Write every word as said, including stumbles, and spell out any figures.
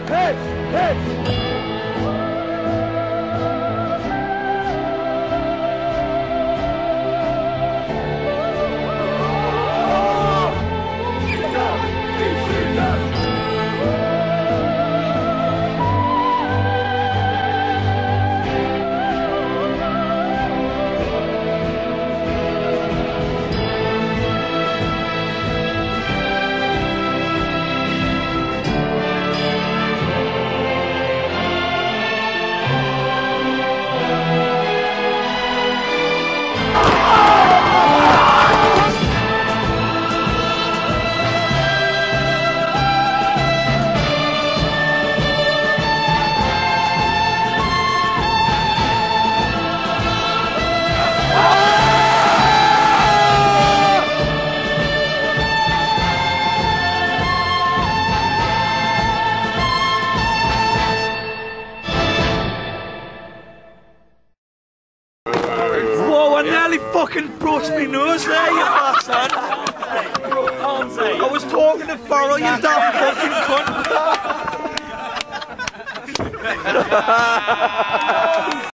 Hey! Hey! Whoa, I nearly fucking broached me nose there, you bastard! I was talking to Farrell, you damn fucking cunt!